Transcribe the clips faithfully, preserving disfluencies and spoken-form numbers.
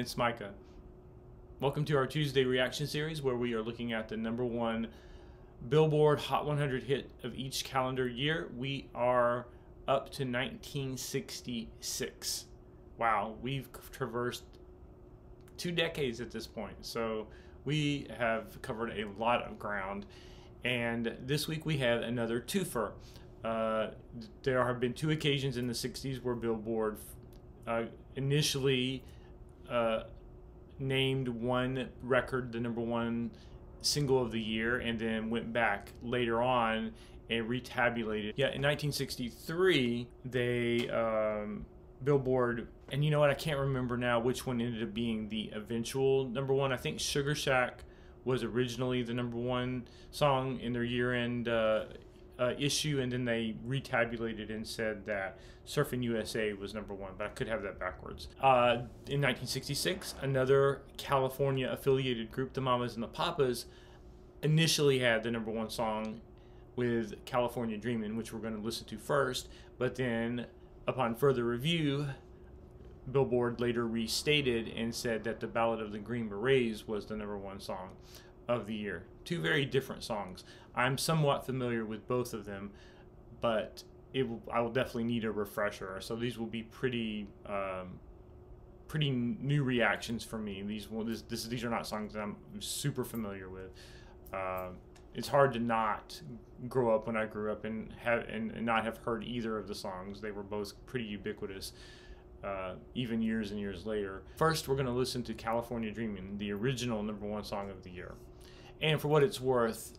it's Micah. Welcome to our Tuesday reaction series where we are looking at the number one Billboard Hot one hundred hit of each calendar year. We are up to nineteen sixty-six. Wow, we've traversed two decades at this point, so we have covered a lot of ground. And this week we have another twofer. Uh, there have been two occasions in the sixties where Billboard uh, initially uh, named one record the number one single of the year and then went back later on and retabulated. Yeah, in nineteen sixty-three, they, um, Billboard, and you know what, I can't remember now which one ended up being the eventual number one. I think Sugar Shack was originally the number one song in their year-end uh, uh, issue, and then they retabulated and said that Surfin' U S A was number one, but I could have that backwards. Uh, in nineteen sixty-six, another California-affiliated group, the Mamas and the Papas, initially had the number one song with California Dreamin', which we're going to listen to first, but then upon further review, Billboard later restated and said that the Ballad of the Green Berets was the number one song of the year. Two very different songs. I'm somewhat familiar with both of them, but it will, I will definitely need a refresher. So these will be pretty, um, pretty new reactions for me. These will, this, this, these are not songs that I'm super familiar with. Uh, it's hard to not grow up when I grew up and have and, and not have heard either of the songs. They were both pretty ubiquitous. Uh, even years and years later. First, we're going to listen to California Dreamin', the original number one song of the year. And for what it's worth,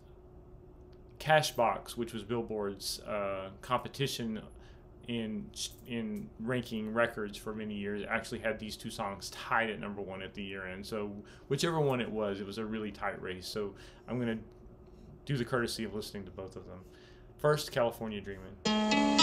Cashbox, which was Billboard's uh, competition in in ranking records for many years, actually had these two songs tied at number one at the year end. So whichever one it was, it was a really tight race. So I'm going to do the courtesy of listening to both of them. First, California Dreamin'.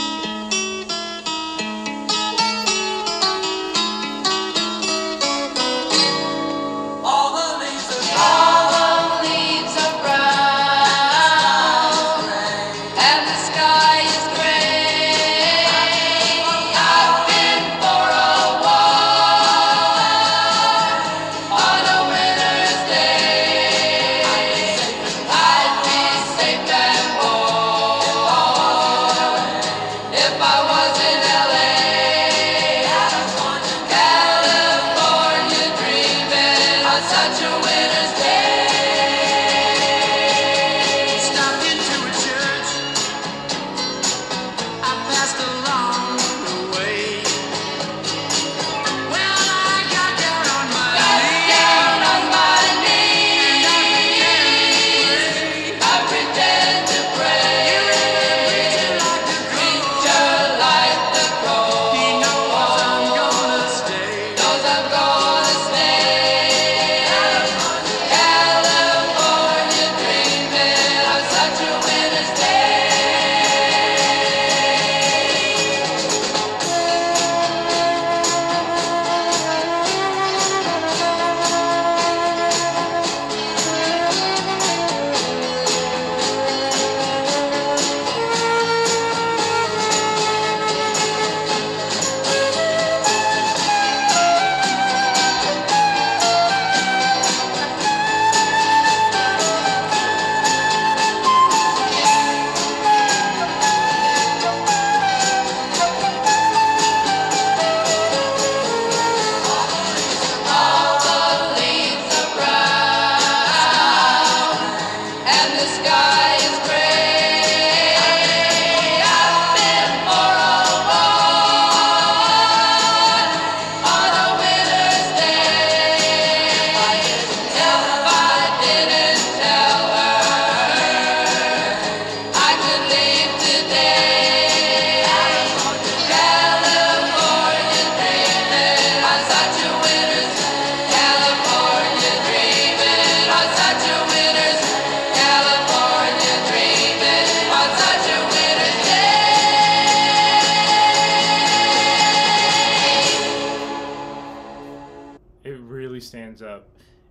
Stands up,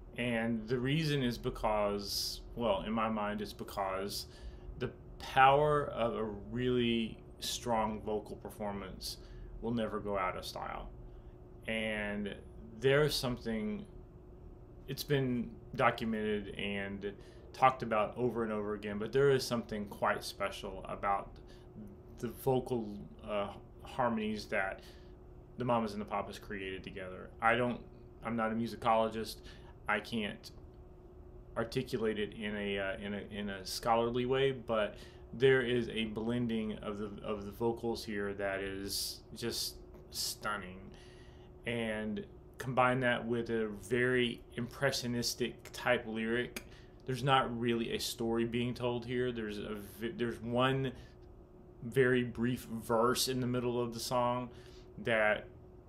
and the reason is because, well, in my mind, it's because the power of a really strong vocal performance will never go out of style. And there's something, it's been documented and talked about over and over again, but there is something quite special about the vocal uh, harmonies that the Mamas and the Papas created together. I don't, I'm not a musicologist. I can't articulate it in a uh, in a in a scholarly way, but there is a blending of the of the vocals here that is just stunning, and combine that with a very impressionistic type lyric. There's not really a story being told here. There's a there's one very brief verse in the middle of the song that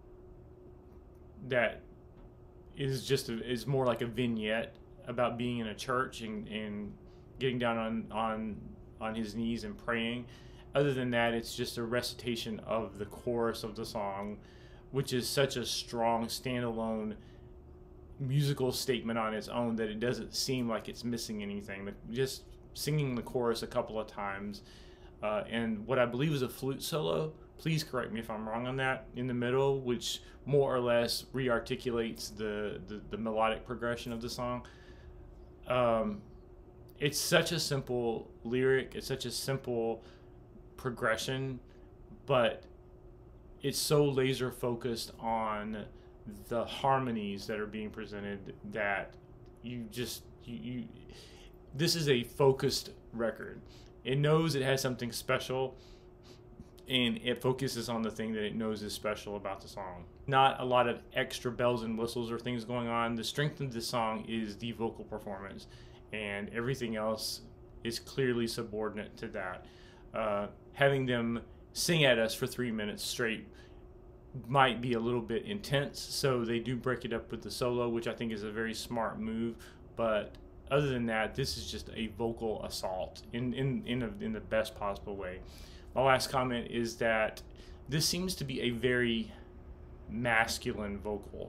that is just a, is more like a vignette about being in a church and, and getting down on, on on his knees and praying. Other than that, it's just a recitation of the chorus of the song, which is such a strong standalone musical statement on its own that it doesn't seem like it's missing anything. Just singing the chorus a couple of times, uh, and what I believe is a flute solo, please correct me if I'm wrong on that, in the middle, which more or less re-articulates the, the, the melodic progression of the song. Um, it's such a simple lyric, it's such a simple progression, but it's so laser focused on the harmonies that are being presented that you just you, you this is a focused record. It knows it has something special, and it focuses on the thing that it knows is special about the song. Not a lot of extra bells and whistles or things going on. The strength of the song is the vocal performance, and everything else is clearly subordinate to that. Uh, having them sing at us for three minutes straight might be a little bit intense, so they do break it up with the solo, which I think is a very smart move. But other than that, this is just a vocal assault in in in, a, in the best possible way. My last comment is that this seems to be a very masculine vocal.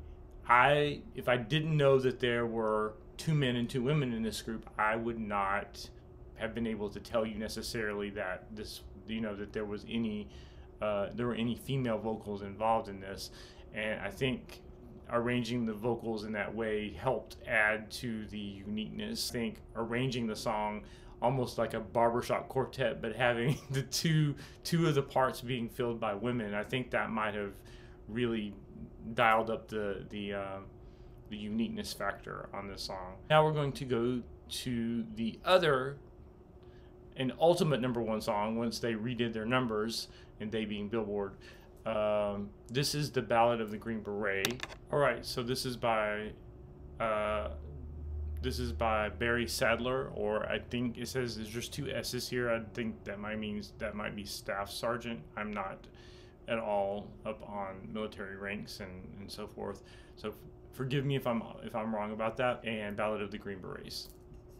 I, if I didn't know that there were two men and two women in this group, I would not have been able to tell you necessarily that this, you know, that there was any, uh, there were any female vocals involved in this. And I think arranging the vocals in that way helped add to the uniqueness. I think arranging the song almost like a barbershop quartet, but having the two two of the parts being filled by women, I think that might have really dialed up the the uh, the uniqueness factor on this song. Now we're going to go to the other and ultimate number one song once they redid their numbers, and they being Billboard. Um, this is the Ballad of the Green Beret. All right, so this is by uh, this is by Barry Sadler, or I think it says there's just two S's here. I think that might means that might be Staff Sergeant. I'm not at all up on military ranks and, and so forth. So forgive me if I'm if I'm wrong about that. And Ballad of the Green Berets.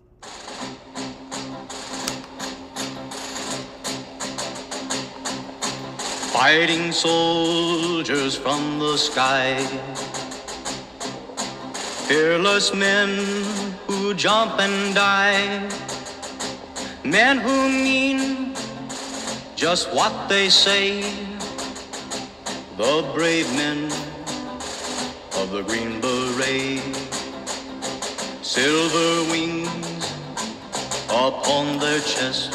Fighting soldiers from the sky, fearless men who jump and die, men who mean just what they say, the brave men of the Green Beret. Silver wings upon their chest,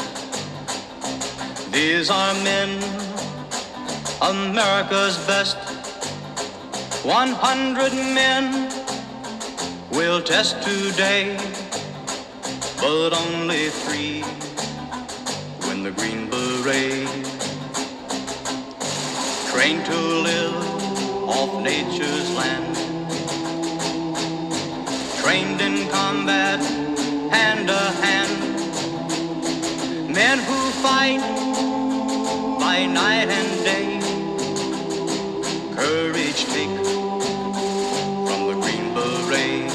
these are men, America's best. One hundred men will test today, but only three win the Green Beret. Trained to live off nature's land, trained in combat hand to hand, men who fight by night and day. Courage take from the Green Beret.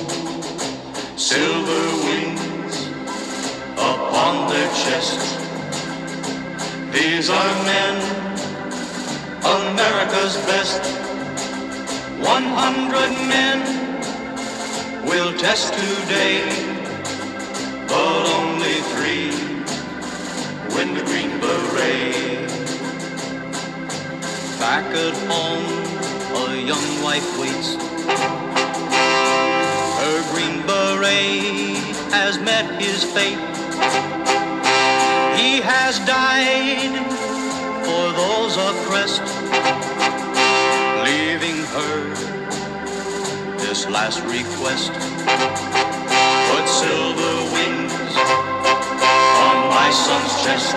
Silver wings upon their chest, these are men, America's best. One hundred men will test today, but only three win the Green Beret. Back at home a young wife waits. Her green beret has met his fate. He has died for those oppressed, leaving her this last request. Put silver wings on my son's chest.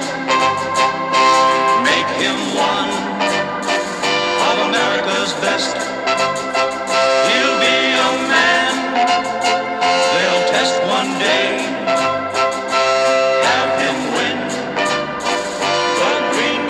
Make him one of America's best. He'll be a man they'll test one day. Have him win the Green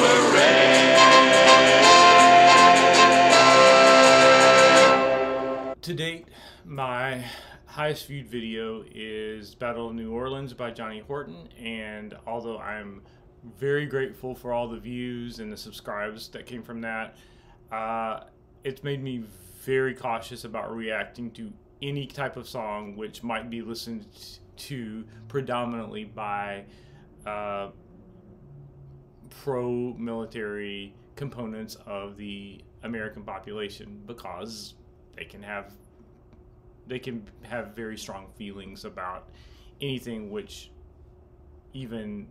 Beret. To date, my highest viewed video is Battle of New Orleans by Johnny Horton, and although I'm very grateful for all the views and the subscribes that came from that, uh, it's made me very cautious about reacting to any type of song which might be listened to predominantly by uh, pro-military components of the American population, because they can have they can have very strong feelings about anything which even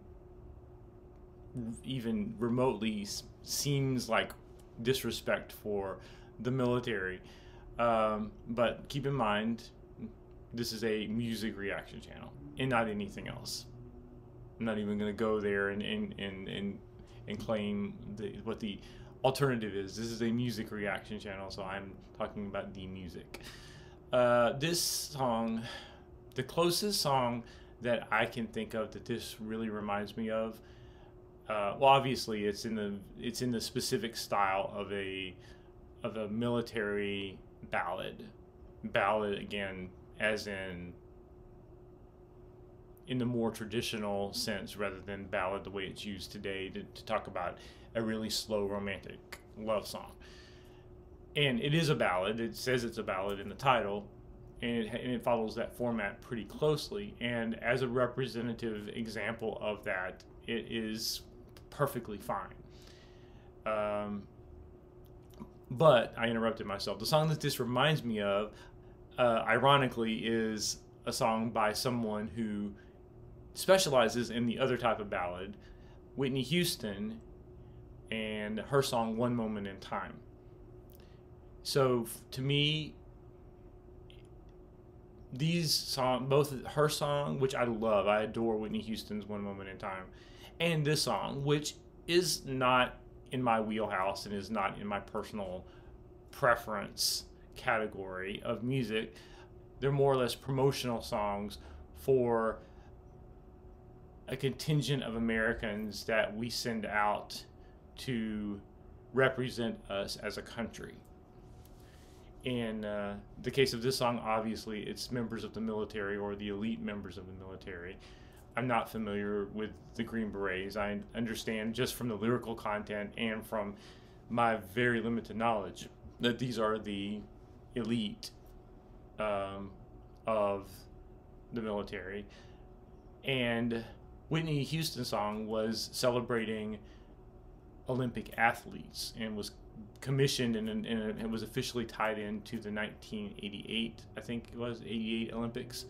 even remotely seems like disrespect for the military. Um, but keep in mind, this is a music reaction channel and not anything else. I'm not even going to go there and and, and, and, and claim the, what the alternative is. This is a music reaction channel, so I'm talking about the music. Uh, this song, the closest song that I can think of that this really reminds me of, uh, well, obviously it's in the it's in the specific style of a of a military ballad. Ballad again, as in in the more traditional sense, rather than ballad the way it's used today to, to talk about a really slow romantic love song. And it is a ballad. It says it's a ballad in the title, and it, and it follows that format pretty closely. And as a representative example of that, it is perfectly fine. Um, but I interrupted myself. The song that this reminds me of, uh, ironically, is a song by someone who specializes in the other type of ballad, Whitney Houston, and her song "One Moment in Time." So to me, these songs, both her song, which I love, I adore Whitney Houston's "One Moment in Time," and this song, which is not in my wheelhouse and is not in my personal preference category of music, they're more or less promotional songs for a contingent of Americans that we send out to represent us as a country. In uh, the case of this song, obviously it's members of the military or the elite members of the military. I'm not familiar with the Green Berets. I understand just from the lyrical content and from my very limited knowledge that these are the elite um, of the military. And Whitney Houston's song was celebrating Olympic athletes and was commissioned and, and, and it was officially tied into the nineteen eighty-eight, I think it was, eighty-eight Olympics.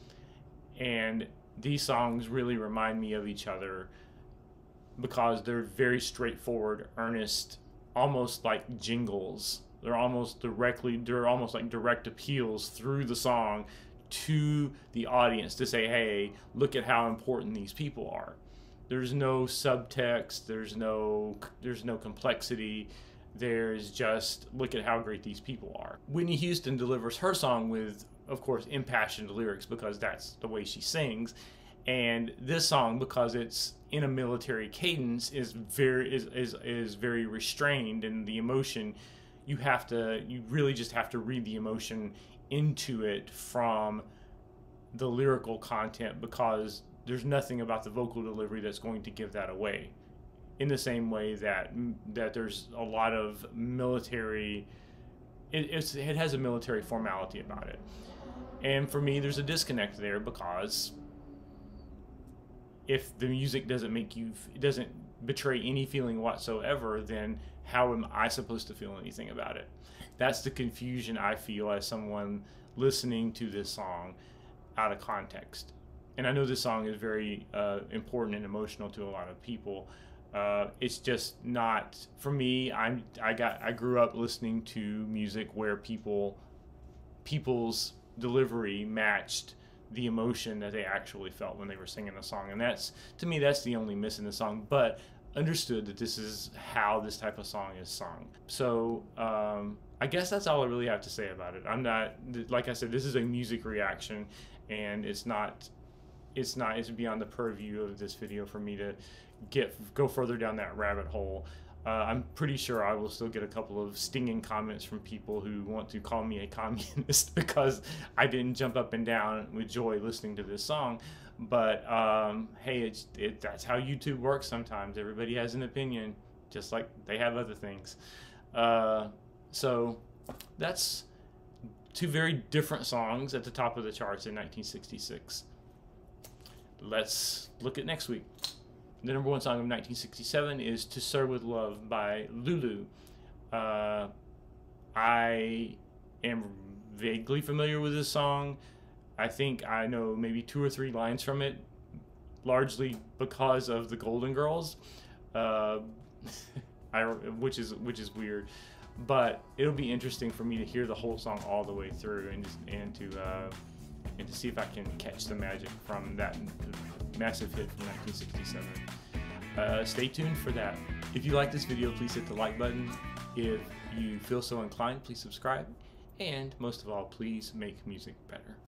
And these songs really remind me of each other because they're very straightforward, earnest, almost like jingles. They're almost directly, they're almost like direct appeals through the song to the audience to say, hey, look at how important these people are. There's no subtext, there's no there's no complexity. There's just, look at how great these people are. Whitney Houston delivers her song with, of course, impassioned lyrics because that's the way she sings. And this song, because it's in a military cadence, is very is is, is very restrained, and the emotion, you have to you really just have to read the emotion into it from the lyrical content, because there's nothing about the vocal delivery that's going to give that away. In the same way that that there's a lot of military, it, it's, it has a military formality about it. And for me, there's a disconnect there, because if the music doesn't make you, it doesn't betray any feeling whatsoever, then how am I supposed to feel anything about it? That's the confusion I feel as someone listening to this song out of context. And I know this song is very uh, important and emotional to a lot of people. Uh, it's just not for me. I'm I got I grew up listening to music where people people's delivery matched the emotion that they actually felt when they were singing the song, and that's, to me, that's the only miss in the song. But understood that this is how this type of song is sung. So um, I guess that's all I really have to say about it. I'm not, like I said, this is a music reaction, and it's not it's not it's beyond the purview of this video for me to get go further down that rabbit hole. Uh, I'm pretty sure I will still get a couple of stinging comments from people who want to call me a communist because I didn't jump up and down with joy listening to this song. But um, hey, it's, it, that's how YouTube works sometimes. Everybody has an opinion, just like they have other things. Uh, so that's two very different songs at the top of the charts in nineteen sixty-six. Let's look at next week. The number one song of nineteen sixty-seven is To Sir With Love by Lulu. Uh, I am vaguely familiar with this song. I think I know maybe two or three lines from it, largely because of the Golden Girls, uh, I, which is which is weird. But it'll be interesting for me to hear the whole song all the way through and and to uh, and to see if I can catch the magic from that massive hit from nineteen sixty-seven. Uh, stay tuned for that. If you like this video, please hit the like button. If you feel so inclined, please subscribe. And most of all, please make music better.